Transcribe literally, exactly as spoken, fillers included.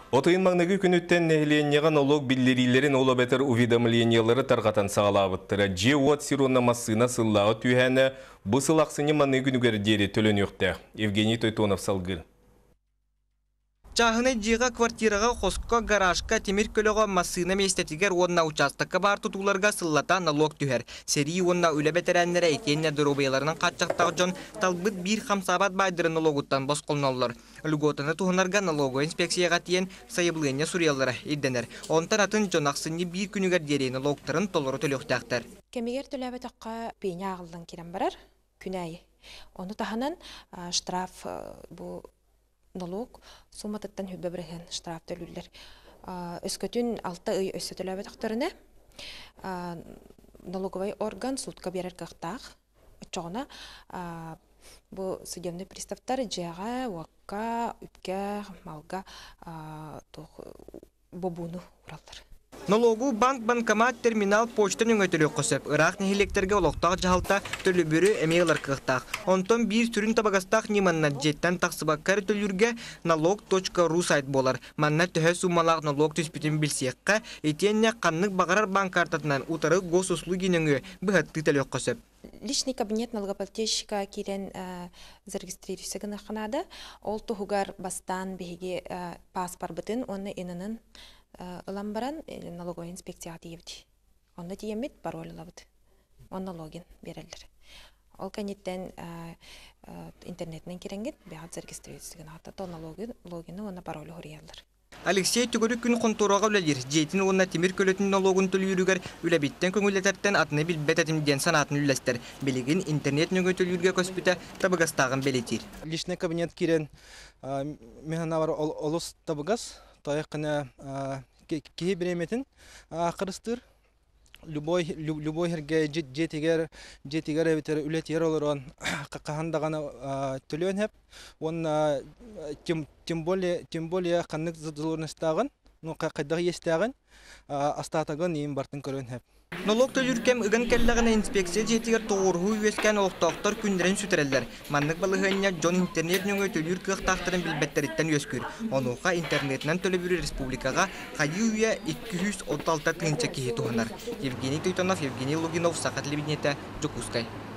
Отойын маңнығы күніттен нәхіленеға налог білдерилерін ола бәтір уведомлениялары тарғатан сағалабыттыры. Же от сиронна массына сыллағы түйәні бұсыл ақсыне маңны күнігер дері төлін өқті. Евгений Тойтонов салғыр. Чахыны жиға квартираға қосқа гаражқа темір көліға массына местетігер онна участыққа бар тұтуларға сыллата налог түйер. Сери онна үлі бәтірәнлері етенне дұрубайларының қатшақтағы жон талбыт бір қамсабат байдыры налогуттан бос қолынаулар. Үлготаны туғынарға налогу инспекцияға тиен сайыблыне suriyallara идденер. Онтан атын жон ақсыны бір күнігер дері налогтарын толыры төліқтәқтір. Кемегер төләбі таққа пейне ағылдан керен барар күнәйі. Оны таханан штраф бұл налог суматыттан хүббе бірген штраф төлілер. Өскөтін алты үй өсі төләбі тақтарына налоговай орган сутка берер қақтақ. Чоғына бұл судебный приставтар жаға, уаққа, үпке, малға бобуну уралдар. Налогу банк, банкомат, терминал, почта нөңөтөлі қосып, ұрақ нехилектерге олықтақ жағалта төлі бүрі әмейлар қықтақ. Онтон бір түрін табағастақ неманна жеттен тақсыбаққар төлірге налог точка ру сайт болар. Манна түхі сумалақ налог түспітін білсеққа, етенне қаннық бағарар банк картатынан ұтары госуслуги нөңі бұғатты төлі қосып. Личный кабинет налогоплательщика кирен зарегистрировался гынаханада. Ол тухугар бастан беге паспорт бытын, оны инанын ыламбаран налоговая инспекция атыйыбды. Онда тиемет пароль лабыды. Онда логин берелдер. Ол канеттен интернетнен керенгет беғат зарегистрировался гынахата. То логины онда пароль хориялдар. Алексей түгірі күн қонтураға үләдер. Жейтін онна темір көлетін налогын төлүйірігер үләбеттен көңілетәрттен атыны білбет әтімден санатын үләстер. Белеген интернет нөңі төлүйірге көспіті табығастағын белетер. Личный кабинет керен механавар олыс табығас. Таяқына кей біреметін қырыстыр. Любой любой herge жетигер жетигер битер үлетер олорон кахандагана төлөн хеп он тем тем более тем более каннык зулурнастагын ну кайдагы естагын астатагын эм бартын көрөн хеп. Налог төлүркем ыгын келлегine инспекция жетигер тоғыргу үескен олықтақтар күндерін сүтірелдер. Маннык балығыня жон интернет нөңі төлүр кықтақтарын білбеттеріттен өскүр. Онуға интернетнен төлөбүрі республикаға қайы үйе эки жүз отуз алты тыгынча кихи туғанар. Евгений Тойтонов, Евгений Лугинов, Сақат Лебеднета, Жокускай.